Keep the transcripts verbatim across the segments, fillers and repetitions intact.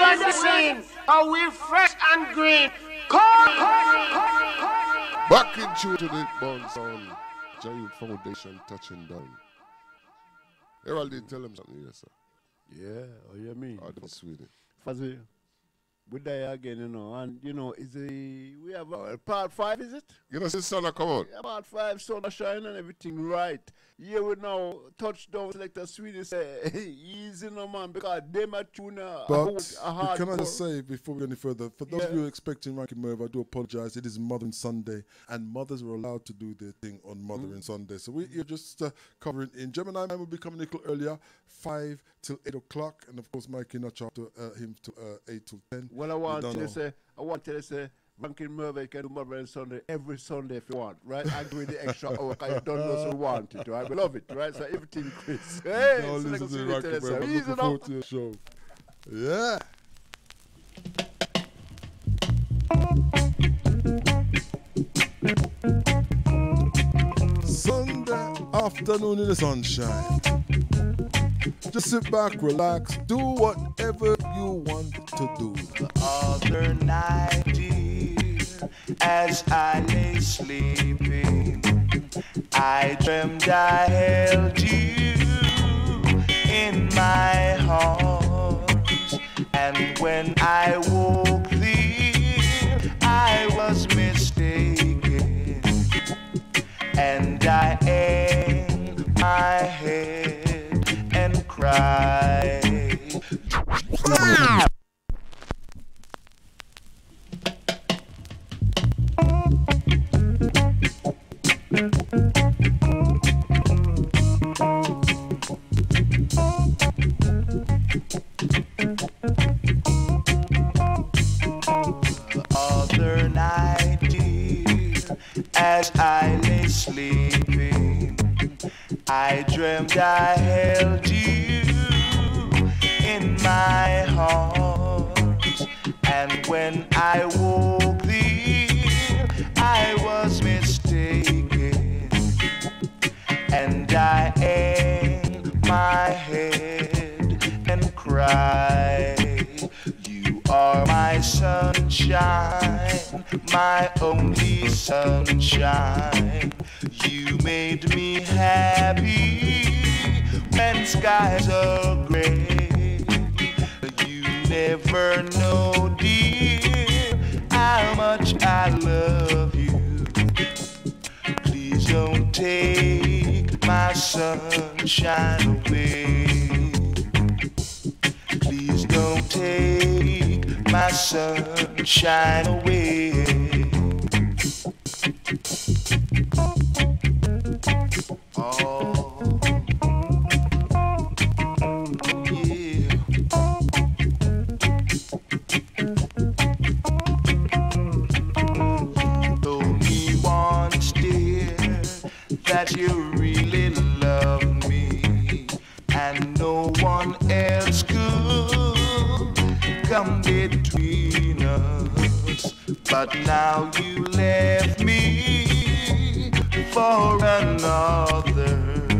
on the scene. Are we fresh and green? Come, come, come, come. Back into the bounce on Giant Foundation touching down. Errolldee, tell him something, yes, sir. Yeah, oh, you mean? Oh, that's sweet. Fuzzy, we die again, you know, and you know, is a we have a part five, is it? You know, since sun come out. Yeah, part five, sun shine and everything right. Yeah, we now touchdown Selector Sweeny say, easy no man, because them are tuna. But a can I just say before we go any further, for those yeah. of you expecting Ranking Merv, I do apologize. It is Mothering Sunday, and mothers are allowed to do their thing on Mothering mm. Sunday. So we, you're just uh, covering in. Gemini Man will be coming a little earlier, five till eight o'clock, and of course Mikey Nutch after uh, him to uh, eight till ten. Well, I want to say, I want to say. Ranking Merv can do Mothering Sunday every Sunday if you want, right? I do the extra hour because you don't know so you want it, right? We love it, right? So everything Chris. Hey, no, listen to Ranking Merv. I'm looking forward to your show. Yeah. Sunday afternoon in the sunshine. Just sit back, relax, do whatever you want to do. The other night, dear, as I lay sleeping, I dreamed I held you in my arms, and when I woke thee, I was mistaken, and I hanged my head and cried. The other night, dear, as I lay sleeping, I dreamed I held you in my arms, and when I woke thee, I was mistaken, and I hanged my head and cried. You are my sunshine, my only sunshine. You made me happy when skies are gray. You never know, dear, how much I love you. Please don't take my sunshine away. Please don't take my sunshine away. Oh, yeah. You told me once, dear, that you really love me, and no one else could come between us. But now you left me for another,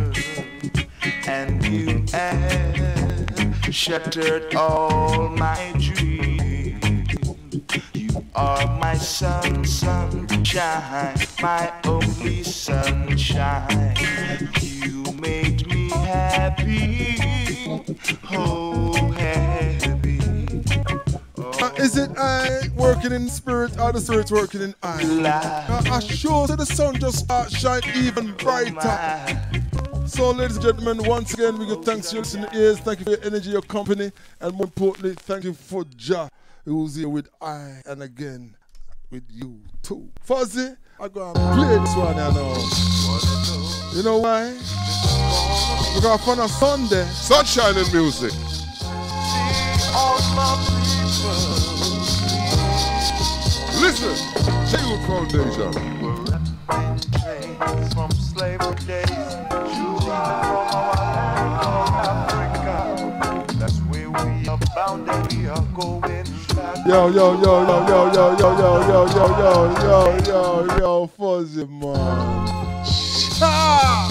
and you have shattered all my dreams. You are my sun, sunshine, my only sunshine. You made me happy, oh happy. Uh, is it I working in spirit or the spirit working in I? Uh, I sure that the sun just start shine even brighter. So ladies and gentlemen, once again we give thanks to your listening ears, thank you for your energy, your company, and more importantly, thank you for Jah, who's here with I, and again with you too. Fuzzy, I'm gonna play this one now. You know why? We got fun on Sunday. Sunshine and music. Listen, JahYoots Foundation. From slavery days, from our land of Africa. That's where we are bound and we are going back. Yo, yo, yo, yo, yo, yo, yo, yo, yo, yo, yo, yo, yo, yo, Fuzzy man. Ah!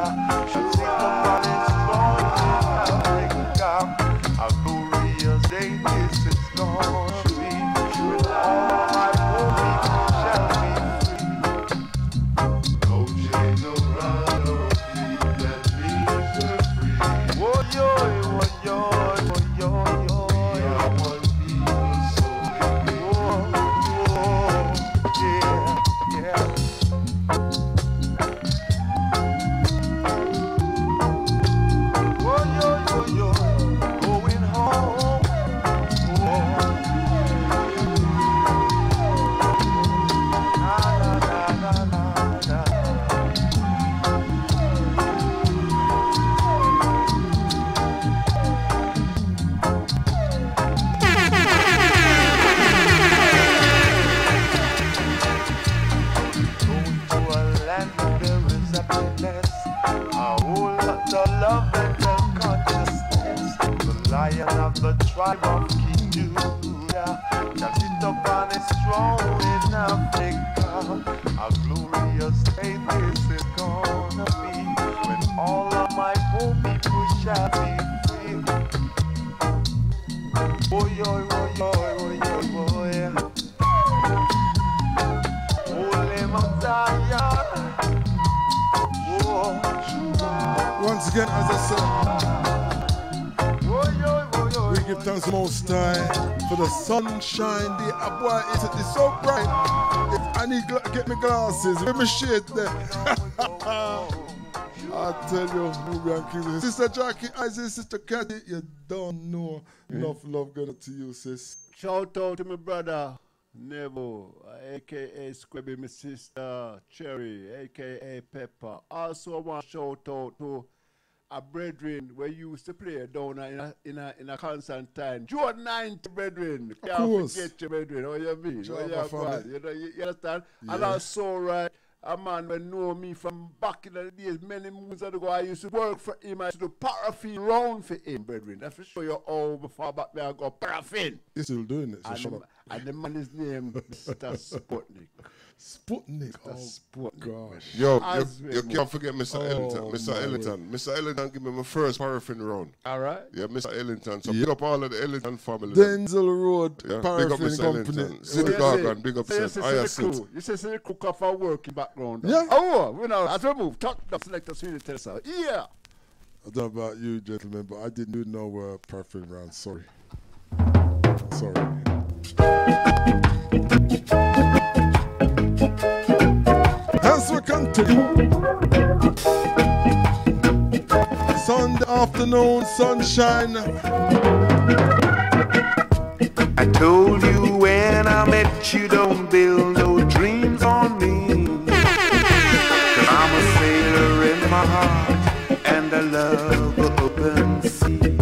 shall sit upon his throne in Africa. A glorious day this is gonna be, when all my poor people shall be free. No chain, no rod, no thief that leaves her free. Oh yo, oh yo, oh yo, yo. One people so oh, oh, yeah, yeah. Oh yo, yo, yo, going home. Oh, na na na na na na. Going to a land where there is happiness, a whole lot of love and of consciousness. The lion of the tribe of King Judah shall sit upon his throne in Africa. A glorious day this is gonna be, when all of my poor people shall be free. Oh yo, oh yo, oh yo, oh yeah. Holy Mount Zion. Oh, Once again, as I said, oh yo, oh yo. we give thanks most high for the sunshine. The ah, boy, it's, it's so bright. If I need gla- get me glasses, let me shade there. I tell you, Nubian King, Sister Jackie, I say Sister Cathy, you don't know enough love going to you, sis. Shout out to my brother, Nebo, a k a Squibby, my sister Cherry, a k a Pepper. Also, I want to shout out to a brethren where you used to play down in a, in a, in a Constantine. June ninth, brethren. Of Can't course. forget you, brethren. What you mean? Java What you, family. got? You, know, you, you understand? And Yeah. also, right, a man will know me from back in the days, many moons ago. I used to work for him. I used to do paraffin round for him, brethren. That's to show you how before back there I go paraffin. You're still doing it, so And shut the, up. and the man is named Mister Sputnik. Sputnik. Mister Oh, Sputnik. gosh. Yo, As you, we you move. can't forget Mister Oh, Ellington. Mister my Ellington. Mister Ellington give me my first paraffin round. All right. Yeah, Mister Ellington. So Yeah. big up all of the Ellington family. Denzel Road Yeah, big up Paraffin Mister Company. Ellington. City You Gargan, say- big up so you self. say I see the assist. crew. You say see the crew come for working background. Yeah. Oh, we know. As we move, talk the Selector Sweeny tell us out. Yeah. I don't know about you, gentlemen, but I didn't do no uh, paraffin round. Sorry. Sorry. As we continue, Sunday afternoon, sunshine. I told you when I met you, don't build no dreams on me. Cause I'm a sailor in my heart, and I love the open sea.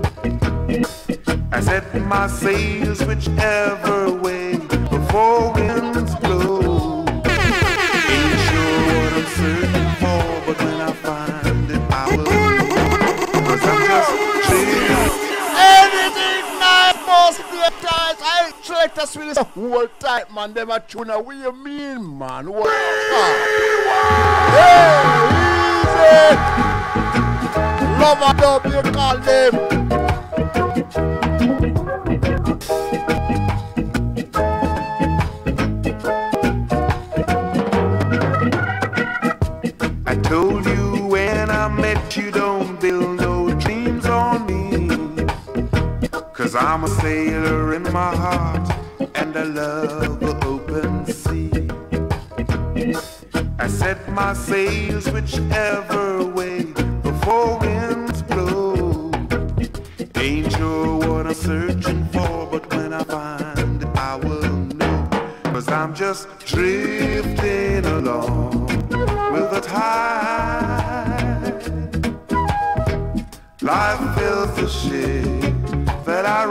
I set my sails whichever way before winds blow. Ain't sure what I'm searching for, but when I find it, I will know. Cause I'm just chilling. Anything nice must be tight. I Selector Sweeny is a whole tight, man. Them a tune. What you mean, man? What? Hey, easy. Love and dub, you call them. I told you when I met you, don't build no dreams on me. Cause I'm a sailor in my heart, and I love the open sea. I set my sails whichever way before winds blow. Ain't sure what I'm searching for, but when I find it, I will know. Cause I'm just drifting along with the tide. Life fills the ship that I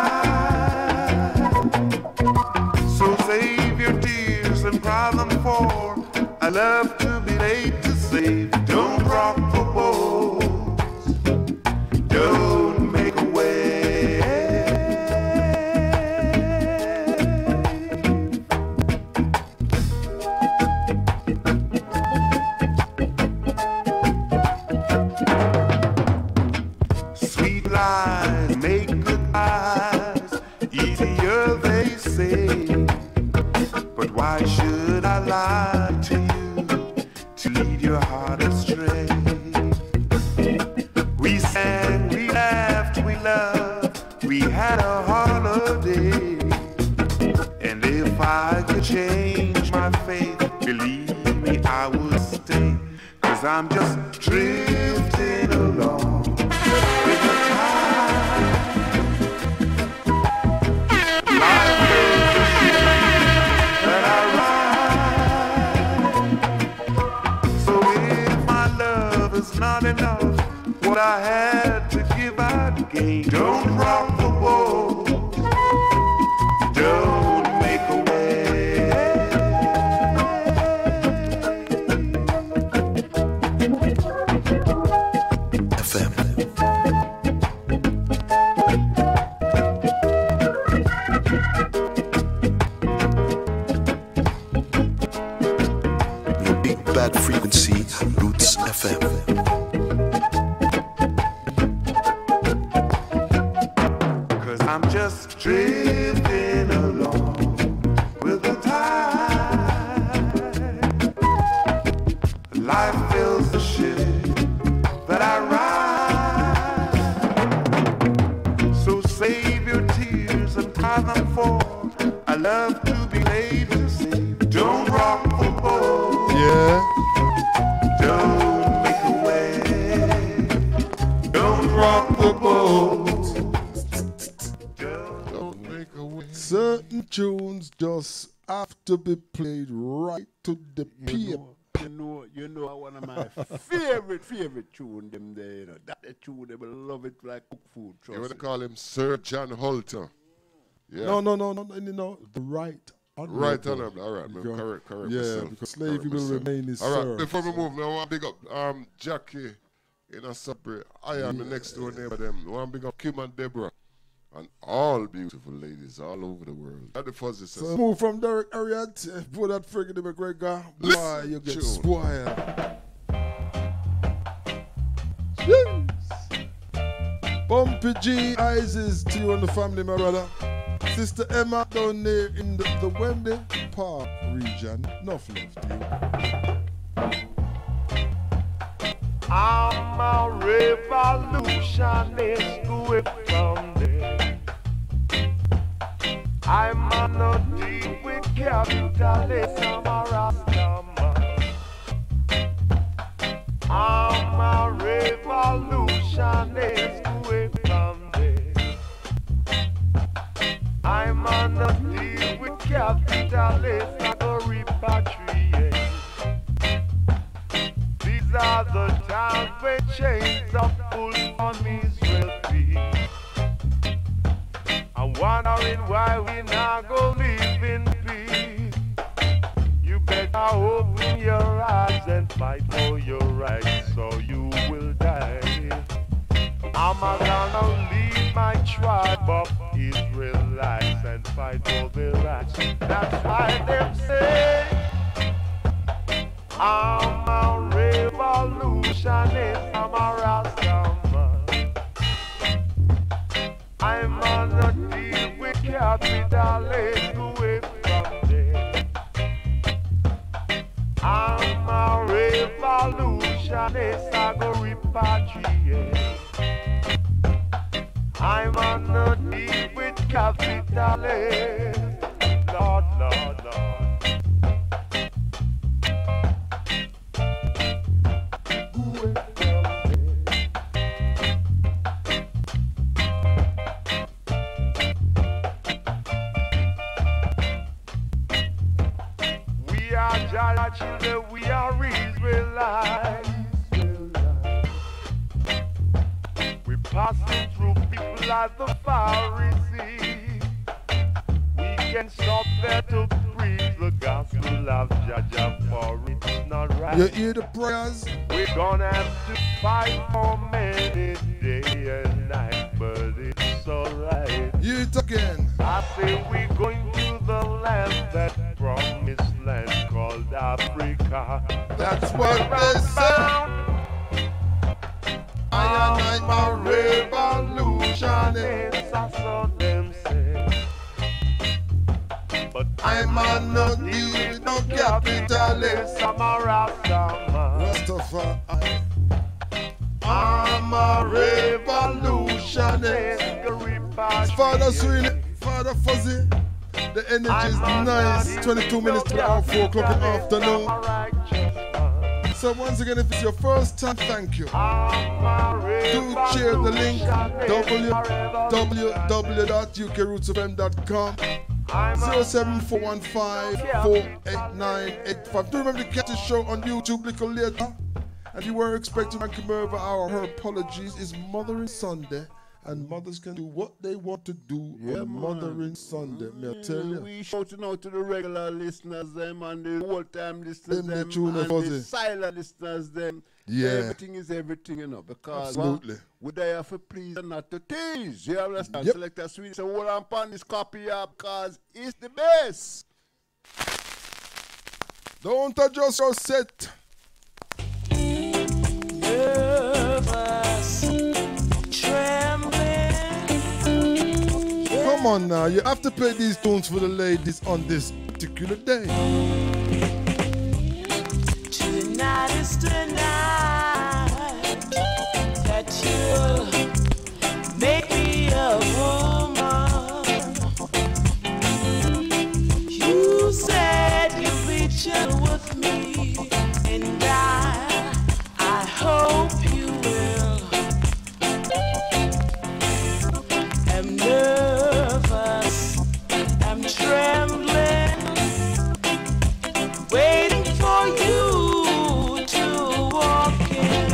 ride. So save your tears and cry them for. I love to be late to save. Don't rock the boat. Don't make a wave. lies, make goodbyes easier, they say. But why should I lie to you to lead your heart astray? We sang, we laughed, we loved, we had a holiday. And if I could change my fate, believe me, I would stay. Cause I'm just drifting along with the tide. Life is a ship that I ride. So if my love is not enough, what I had to give I'd gain. Don't rock the boat, don't make a way. F M. The big bad frequency, Roots F M. I'm just drifting along with the tide. Life fills the ship that I ride. So save your tears and tie them for I love to be laid to sleep. Don't rock the boat. Yeah. Don't make a way. Don't rock the boat. Certain tunes just have to be played right to the You paper. know, you know, you know, one of my favorite, favorite tune them there, you know. That the tune, they will love it like cook food. You Trust want to me. call him Sir John Holter. Yeah. No, no, no, no, no, no, the right honorable. Right honorable. All right, man. Because- Correct, correct. Yeah, myself. because slavery Correct will myself. remain his All right, serf. before we move, I want to big up um, Jackie in a separate. I am the next door neighbor them. I want to big up Kim and Deborah. And all beautiful ladies all over the world. That the fuzzy says. So move from Derek Ariat, uh, put that friggin' McGregor. Boy, Listen, you get tune. spoiled. Jeez. Bumpy G Isis to you and the family, my brother. Sister Emma down there in the, the Wembley Park region. Enough love to you. I'm a revolutionist going from there. I'm on a deep with capitalism, I'm a Rastaman. I'm a revolutionist going from there. I'm on a deep with capitalism, I'm a repatriate. These are the times when chains are pulled on Israel feet. I'm wondering why we not go live in peace. You better open your eyes and fight for your rights, so you will die. I'm gonna leave my tribe of Israelites and fight for their rights. That's why them say I'm a revolutionist, I'm a Rastaman. I'm on a deal with capitalists away from there. I'm a revolutionist, I go repatriate. I'm on a deal with capitalists. Lord, Lord, Lord. We are Jah children, we are Israelites. We're passing through people like the Pharisees. We can stop there to preach the gospel of Jah Jah, for it's not right. You hear the prayers? We're gonna have to fight for many day and night, but it's alright. Hear it again. I say we're going to the land, that promised land called Africa. That's what Where they I'm say. bound. I am a revolution. I'm on no deal with no capitalist. I'm a Rasta man. Rastafari. I'm a revolutionist. It's Fadda Sweeny, Fadda Fuzzy. The energy is nice. twenty-two minutes to the hour, four o'clock in the afternoon. So once again, if it's your first time, thank you. Do share the link w w w dot u k roots f m dot com zero seven four one five four eight nine eight five. Do remember to catch the show on YouTube a little later. And you were expecting to come over our her apologies. It's Mothering Sunday. And mothers can do what they want to do Yeah, on man. Mothering Sunday. May I tell you? We shouting out to the regular listeners, them, and the old-time listeners, Them the them, tune and fuzzy. the silent listeners, them. Yeah. Everything is everything, you know, because Absolutely. well, would I have to please and not to tease? You understand? Yep. Selector Sweeny, so hold on upon this copy up, because it's the best. Don't adjust your set. Nervous, trembling. Come on now, you have to play these tunes for the ladies on this particular day. Tonight is the night that you make me a woman. You said you'd be gentle with me, and I, I hope you will. I'm nervous, I'm trembling, waiting for you to walk in.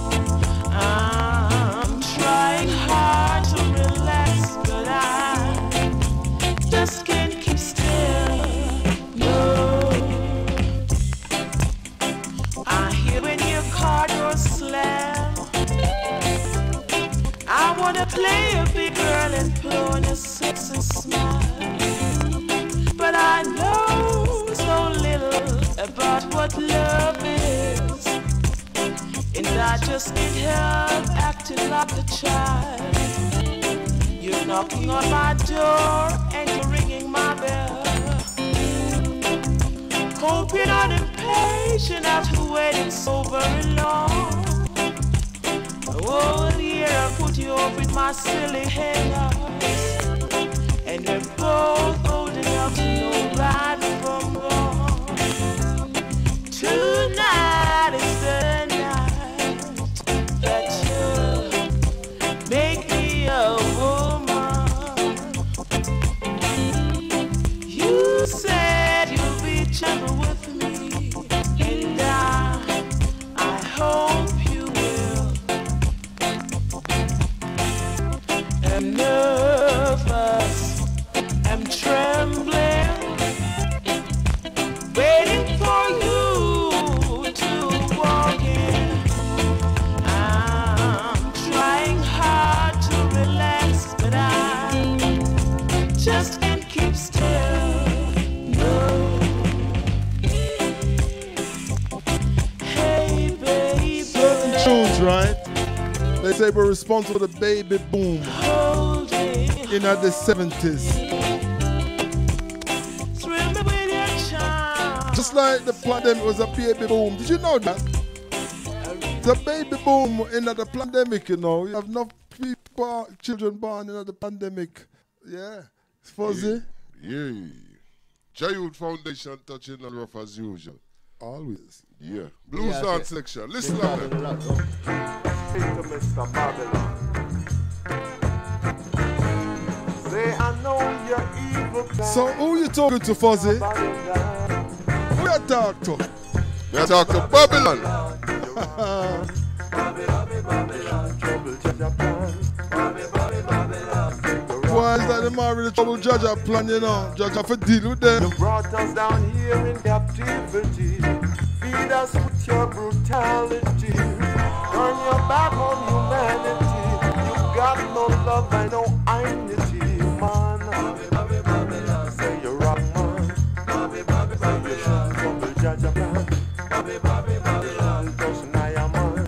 I'm trying hard to relax, but I just can't keep still. No, I hear when your car door slam. I wanna play a big girl and put on a sexy smile, but I know so little about what love is, and I just need help acting like a child. You're knocking on my door and you're ringing my bell. Hope you're not impatient after waiting so very long. Oh dear, I put you up with my silly hang-ups, and they're both old enough to know right from wrong. Tonight is the night that you make me a woman. You said you'll be gentle with me, and I, I hope you will. I'm nervous, I'm trembling, waiting for you to walk in. I'm trying hard to relax, but I just can't keep still. No. Hey, baby. Certain tunes, right? They say we're responsible for the baby boom in the seventies. Just like the pandemic was a baby boom. Did you know that? The baby boom in the pandemic, you know. You have enough people, children born in the pandemic. Yeah. It's fuzzy. Yeah. JahYoots Foundation touching the rough as usual. Always. Yeah. Blues Yeah, dance say- section. Listen to them. to Mister Babylon. Say I know you're evil. So who you talking to, Fuzzy? Who you talk to? We are talking to Babylon. Why is that the man with the trouble judge a plan, you know? Judge have to deal with them. You brought us down here in captivity. Feed us with your brutality. Turn your back on humanity. You got no love and no dignity, man. Say you're wrong, man. Say you shouldn't trouble judge a plan. Just now, man.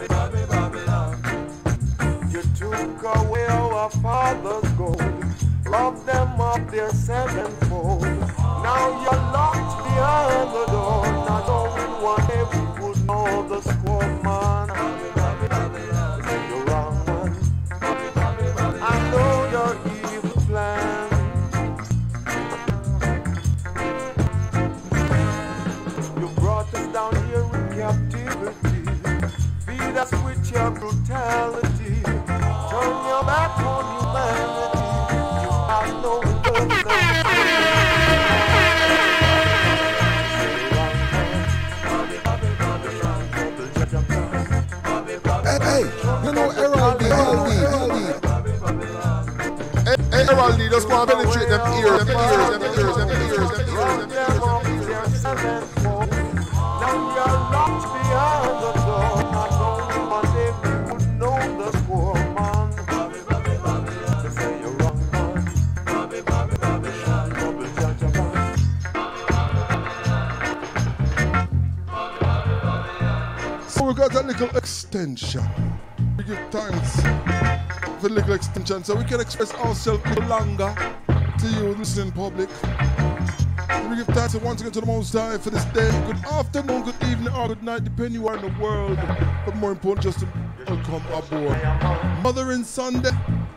You took away our father's gold. rob them of their sevenfold. Now you're locked behind the door, not knowing what every would know the score, man. You're wrong, man. I know your evil plan. You brought us down here in captivity, feed us with your brutality, turn your back on humanity. You have no love left. Hey, you know Errolldee, Errolldee, Hey, hey, Errolldee, just go and penetrate them ears, them ears, them ears, them ears, them ears, them ears. Now you're locked behind the door, not knowing what they would know the score, man. They say you're wrong, man. Double judge, man. So we got a little extension. We give thanks for the little extension so we can express ourselves a little longer to you, listening public. We give thanks once again to the Most High for this day. Good afternoon, good evening, or good night, depending where in the world. But more important, just to welcome aboard Mothering Sunday.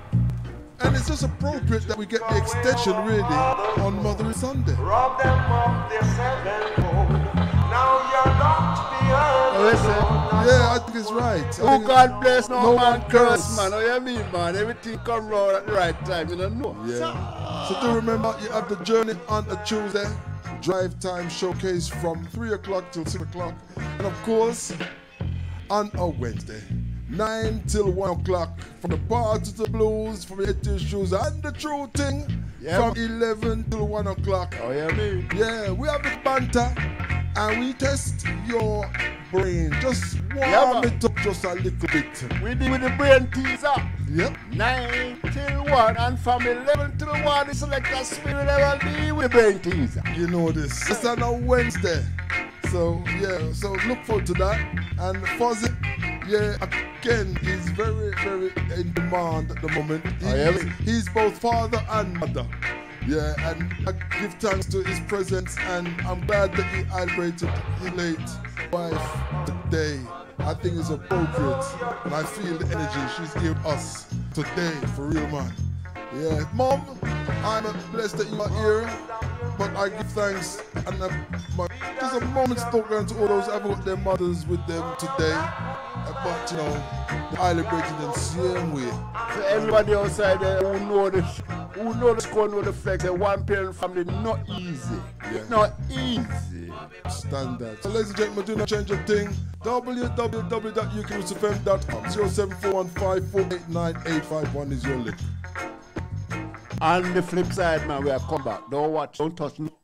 And it's just appropriate that we get the extension really on Mothering Sunday. Rob them of their sevenfold. Now you're locked behind the Listen. door. Yeah, I think it's right. I Oh, think God bless no, no man man curse, curse. man. Oh, you mean, man? Everything come round at the right time, you don't know. Yeah. So do remember, you have the journey on a Tuesday, drive time showcase from three o'clock till six o'clock. And of course, on a Wednesday, nine till one o'clock. From the party to the blues, from the head to the shoes, and the true thing, Yeah. from eleven till one o'clock. Oh, you mean? Yeah, we have the banter, and we test your brain. Just warm Yeah, man. it up just a little bit. We deal with the brain teaser. Yep. nine till one, and from eleven till one, the Selector Spirit Errolldee with the brain teaser. You know this. It's on a Wednesday. So, yeah, so look forward to that. And Fuzzy, yeah, again, he's very, very in demand at the moment. He's, Oh, yeah? he's both father and mother. Yeah, and I give thanks to his presence, and I'm glad that he celebrated his late wife today. I think it's appropriate, and I feel the energy she's giving us today, for real, man. Yeah, Mom, I'm blessed that you are here, but I give thanks, and uh, my, just a moment's talking to all those who haven't got their mothers with them today, uh, but you know, they celebrated them same way. So everybody outside there who know the who know the score, know the flex, a one parent family, not easy. Yeah. It's not easy. Standard. So ladies and gentlemen, do not change a thing. w w w dot u k roots f m dot com. zero seven four one five four eight nine eight five one is your link. On the flip side, man, we are come back. Don't watch, don't touch no.